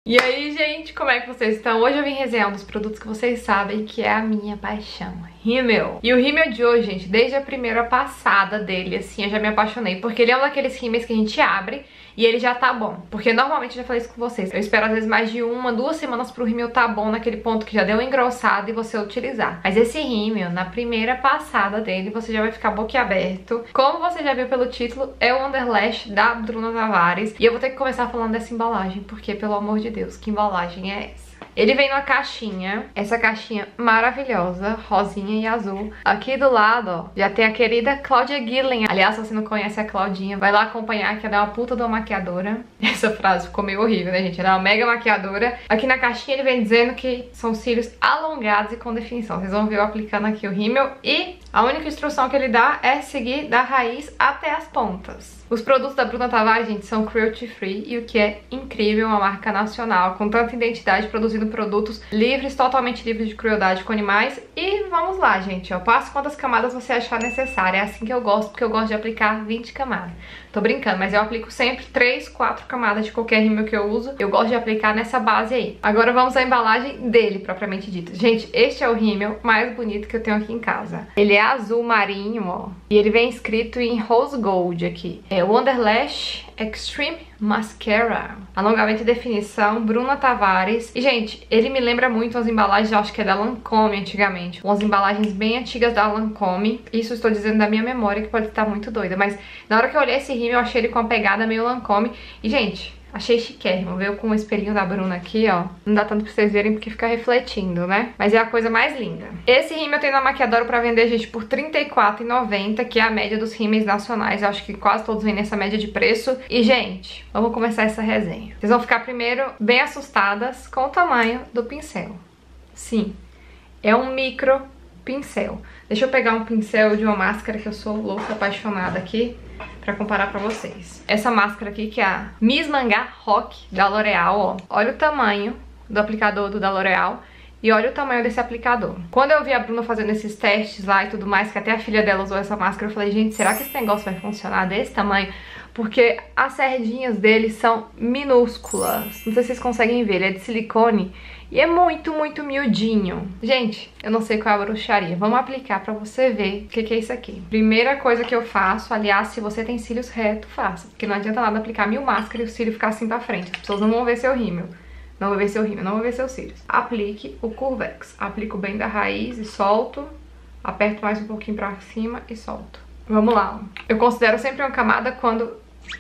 E aí, gente, como é que vocês estão? Hoje eu vim resenhar um dos produtos que vocês sabem que é a minha paixão, rímel. E o rímel de hoje, gente, desde a primeira passada dele, assim, eu já me apaixonei, porque ele é um daqueles rímels que a gente abre e ele já tá bom. Porque normalmente, eu já falei isso com vocês, eu espero às vezes mais de 1, 2 semanas pro rímel tá bom naquele ponto que já deu engrossado e você utilizar. Mas esse rímel, na primeira passada dele, você já vai ficar boquiaberto. Como você já viu pelo título, é o Underlash da Bruna Tavares. E eu vou ter que começar falando dessa embalagem, porque, pelo amor de Deus, que embalagem é essa? Ele vem numa caixinha, essa caixinha maravilhosa, rosinha e azul. Aqui do lado, ó, já tem a querida Cláudia Guilherme. Aliás, se você não conhece a Claudinha, vai lá acompanhar, que ela é uma puta de uma maquiadora. Essa frase ficou meio horrível, né, gente? Ela é uma mega maquiadora. Aqui na caixinha ele vem dizendo que são cílios alongados e com definição. Vocês vão ver eu aplicando aqui o rímel e a única instrução que ele dá é seguir da raiz até as pontas. Os produtos da Bruna Tavares, gente, são cruelty free, e o que é incrível, uma marca nacional com tanta identidade, produzindo produtos livres, totalmente livres de crueldade com animais. E vamos lá, gente, ó, passe quantas camadas você achar necessário. É assim que eu gosto, porque eu gosto de aplicar 20 camadas. Tô brincando, mas eu aplico sempre 3, 4 camadas de qualquer rímel que eu uso. Eu gosto de aplicar nessa base aí. Agora vamos à embalagem dele, propriamente dita. Gente, este é o rímel mais bonito que eu tenho aqui em casa. Ele é azul marinho, ó, e ele vem escrito em rose gold aqui. É o Underlash Extreme Mascara, alongamento e definição, Bruna Tavares. E, gente, ele me lembra muito as embalagens, eu acho que é da Lancôme antigamente. Umas embalagens bem antigas da Lancôme. Isso eu estou dizendo da minha memória, que pode estar muito doida. Mas na hora que eu olhei esse rímel, eu achei ele com uma pegada meio Lancôme. E, gente, achei chiquérrimo. Veio com o espelhinho da Bruna aqui, ó. Não dá tanto pra vocês verem porque fica refletindo, né? Mas é a coisa mais linda. Esse rímel eu tenho na Maquiadora pra vender, gente, por R$ 34,90, que é a média dos rímels nacionais. Eu acho que quase todos vêm nessa média de preço. E, gente, vamos começar essa resenha. Vocês vão ficar primeiro bem assustadas com o tamanho do pincel. Sim, é um micro pincel. Deixa eu pegar um pincel de uma máscara que eu sou louca, apaixonada aqui, pra comparar pra vocês. Essa máscara aqui, que é a Miss Mangá Rock da L'Oreal, ó. Olha o tamanho do aplicador da L'Oreal e olha o tamanho desse aplicador. Quando eu vi a Bruna fazendo esses testes lá e tudo mais, que até a filha dela usou essa máscara, eu falei, gente, será que esse negócio vai funcionar desse tamanho? Porque as sardinhas dele são minúsculas. Não sei se vocês conseguem ver, ele é de silicone e é muito, muito miudinho. Gente, eu não sei qual é a bruxaria. Vamos aplicar pra você ver o que é isso aqui. Primeira coisa que eu faço, aliás, se você tem cílios retos, faça. Porque não adianta nada aplicar 1000 máscaras e o cílio ficar assim pra frente. As pessoas não vão ver seu rímel. Não vão ver seu rímel, não vão ver seus cílios. Aplique o Curvex. Aplico bem da raiz e solto. Aperto mais um pouquinho pra cima e solto. Vamos lá. Eu considero sempre uma camada quando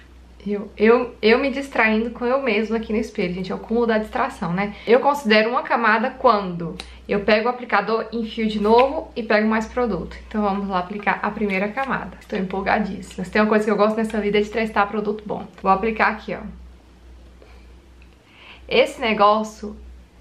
eu me distraindo com eu mesma aqui no espelho, gente, é o cúmulo da distração, né? Eu considero uma camada quando eu pego o aplicador, enfio de novo e pego mais produto. Então vamos lá aplicar a primeira camada. Estou empolgadíssima. Se tem uma coisa que eu gosto nessa vida é de testar produto bom. Vou aplicar aqui, ó. Esse negócio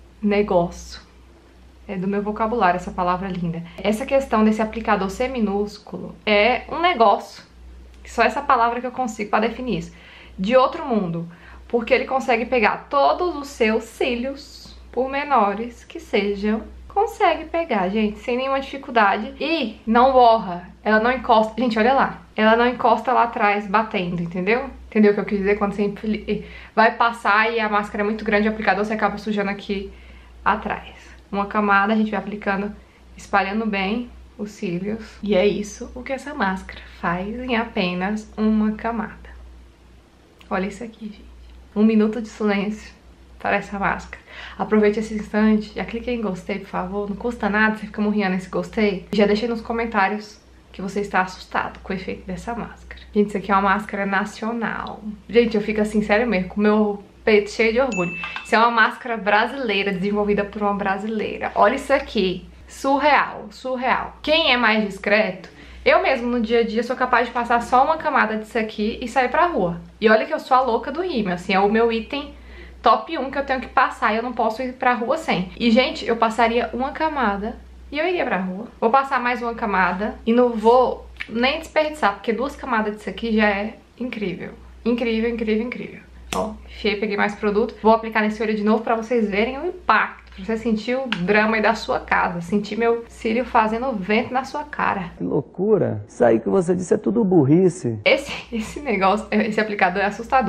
é do meu vocabulário, essa palavra linda. Essa questão desse aplicador ser minúsculo é um negócio, só essa palavra que eu consigo para definir isso, de outro mundo, porque ele consegue pegar todos os seus cílios, por menores que sejam, consegue pegar, gente, sem nenhuma dificuldade, e não borra, ela não encosta, gente, olha lá, ela não encosta lá atrás batendo, entendeu? Entendeu o que eu quis dizer? Quando você vai passar e a máscara é muito grande, o aplicador, você acaba sujando aqui atrás. Uma camada, a gente vai aplicando, espalhando bem os cílios. E é isso o que essa máscara faz em apenas uma camada. Olha isso aqui, gente. 1 minuto de silêncio para essa máscara. Aproveite esse instante, já clique em gostei, por favor. Não custa nada, você fica morrendo nesse gostei. Já deixei nos comentários que você está assustado com o efeito dessa máscara. Gente, isso aqui é uma máscara nacional. Gente, eu fico assim, sério mesmo, com o meu peito cheio de orgulho. Isso é uma máscara brasileira, desenvolvida por uma brasileira. Olha isso aqui. Surreal, surreal. Quem é mais discreto, eu mesmo no dia a dia sou capaz de passar só uma camada disso aqui e sair pra rua. E olha que eu sou a louca do rímel, assim, é o meu item top 1 que eu tenho que passar e eu não posso ir pra rua sem. E, gente, eu passaria uma camada e eu iria pra rua. Vou passar mais uma camada e não vou nem desperdiçar, porque 2 camadas disso aqui já é incrível. Incrível, incrível, incrível. Ó, enfiei, peguei mais produto. Vou aplicar nesse olho de novo pra vocês verem o impacto. Pra você sentir o drama aí da sua casa. Sentir meu cílio fazendo vento na sua cara. Que loucura. Isso aí que você disse é tudo burrice. Esse negócio, esse aplicador é assustador.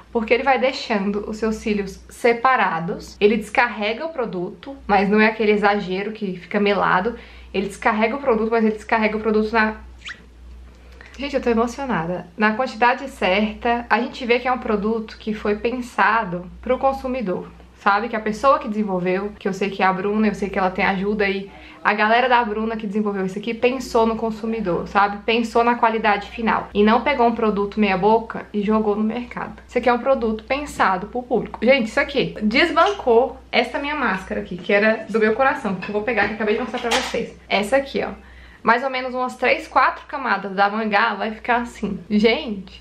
porque ele vai deixando os seus cílios separados. Ele descarrega o produto, mas não é aquele exagero que fica melado. Ele descarrega o produto, mas ele descarrega o produto na... Gente, eu tô emocionada. Na quantidade certa, a gente vê que é um produto que foi pensado pro consumidor, sabe? Que a pessoa que desenvolveu, que eu sei que é a Bruna, eu sei que ela tem ajuda aí. A galera da Bruna que desenvolveu isso aqui pensou no consumidor, sabe? Pensou na qualidade final. E não pegou um produto meia boca e jogou no mercado. Isso aqui é um produto pensado pro público. Gente, isso aqui desbancou essa minha máscara aqui, que era do meu coração, que eu vou pegar, que eu acabei de mostrar pra vocês. Essa aqui, ó. Mais ou menos umas 3, 4 camadas da mangá vai ficar assim. Gente.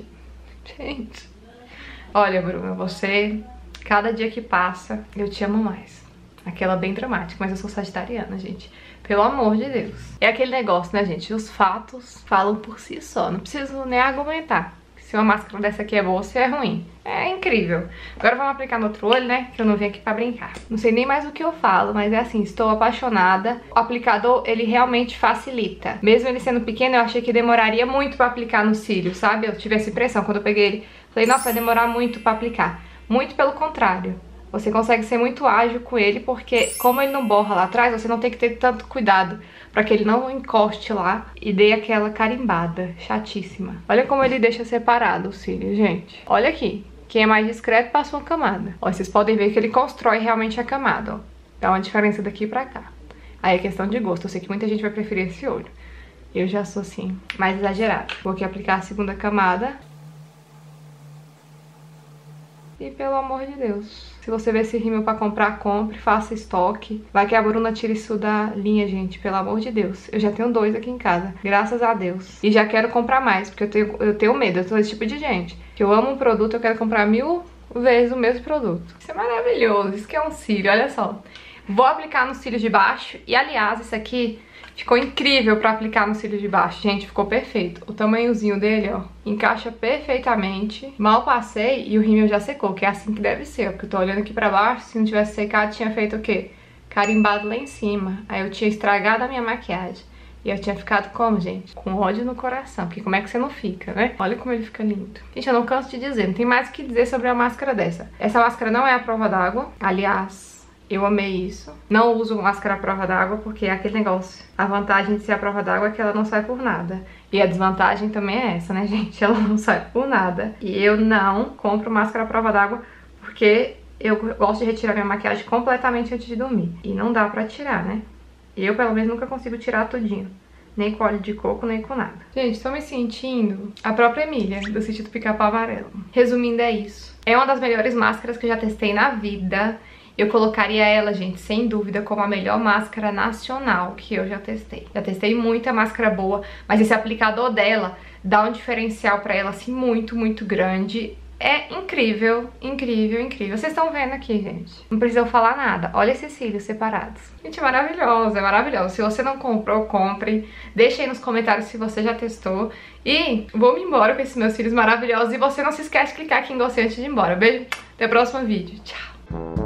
Olha, Bruna, você... Cada dia que passa, eu te amo mais. Aquela bem dramática, mas eu sou sagitariana, gente. Pelo amor de Deus. É aquele negócio, né, gente? Os fatos falam por si só. Não preciso nem argumentar. Se uma máscara dessa aqui é boa ou se é ruim. É incrível. Agora vamos aplicar no outro olho, né? Que eu não vim aqui pra brincar. Não sei nem mais o que eu falo, mas é assim, estou apaixonada. O aplicador, ele realmente facilita. Mesmo ele sendo pequeno, eu achei que demoraria muito pra aplicar no cílio, sabe? Eu tive essa impressão quando eu peguei ele. Falei, nossa, vai demorar muito pra aplicar. Muito pelo contrário. Você consegue ser muito ágil com ele, porque como ele não borra lá atrás, você não tem que ter tanto cuidado pra que ele não encoste lá e dê aquela carimbada chatíssima. Olha como ele deixa separado o cílio, gente. Olha aqui. Quem é mais discreto passou uma camada. Ó, vocês podem ver que ele constrói realmente a camada, ó. Dá uma diferença daqui pra cá. Aí é questão de gosto. Eu sei que muita gente vai preferir esse olho. Eu já sou, assim, mais exagerada. Vou aqui aplicar a segunda camada. E pelo amor de Deus, se você vê esse rímel pra comprar, compre, faça estoque. Vai que a Bruna tira isso da linha, gente, pelo amor de Deus. Eu já tenho 2 aqui em casa, graças a Deus. E já quero comprar mais, porque eu tenho medo, eu sou esse tipo de gente. Que eu amo um produto, eu quero comprar 1000 vezes o mesmo produto. Isso é maravilhoso, isso que é um cílio, olha só. Vou aplicar nos cílios de baixo, e aliás, isso aqui... Ficou incrível pra aplicar no cílio de baixo, gente, ficou perfeito. O tamanhozinho dele, ó, encaixa perfeitamente. Mal passei e o rímel já secou, que é assim que deve ser, ó, porque eu tô olhando aqui pra baixo, se não tivesse secado, tinha feito o quê? Carimbado lá em cima. Aí eu tinha estragado a minha maquiagem. E eu tinha ficado como, gente? Com ódio no coração, porque como é que você não fica, né? Olha como ele fica lindo. Gente, eu não canso de dizer, não tem mais o que dizer sobre uma máscara dessa. Essa máscara não é a prova d'água, aliás... Eu amei isso. Não uso máscara à prova d'água porque é aquele negócio. A vantagem de ser a prova d'água é que ela não sai por nada. E a desvantagem também é essa, né, gente? Ela não sai por nada. E eu não compro máscara à prova d'água porque eu gosto de retirar minha maquiagem completamente antes de dormir. E não dá pra tirar, né? Eu, pelo menos, nunca consigo tirar tudinho. Nem com óleo de coco, nem com nada. Gente, tô me sentindo a própria Emília, do sítio do Pica-Pau Amarelo. Resumindo, é isso. É uma das melhores máscaras que eu já testei na vida. Eu colocaria ela, gente, sem dúvida, como a melhor máscara nacional que eu já testei. Já testei muita máscara boa, mas esse aplicador dela dá um diferencial pra ela, assim, muito, muito grande. É incrível, incrível, incrível. Vocês estão vendo aqui, gente. Não precisa eu falar nada. Olha esses cílios separados. Gente, maravilhoso, é maravilhoso. Se você não comprou, compre. Deixa aí nos comentários se você já testou. E vou-me embora com esses meus cílios maravilhosos. E você não se esquece de clicar aqui em gostei antes de ir embora. Beijo, até o próximo vídeo. Tchau.